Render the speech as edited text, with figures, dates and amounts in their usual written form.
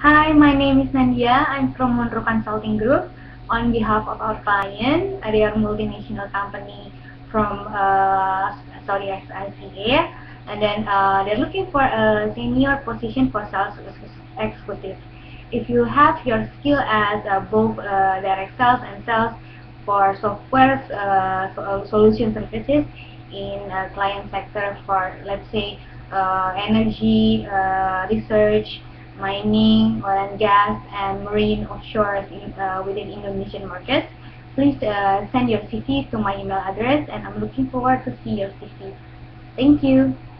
Hi, my name is Nandia. I'm from Monroe Consulting Group. On behalf of our client, they are a multinational company from Saudi Arabia, and then they're looking for a senior position for sales executive. If you have your skill as both direct sales and sales for software solution services in client sector for, let's say, energy, research, mining, oil and gas, and marine offshore within Indonesian markets, please send your CV to my email address, and I'm looking forward to see your CV. Thank you.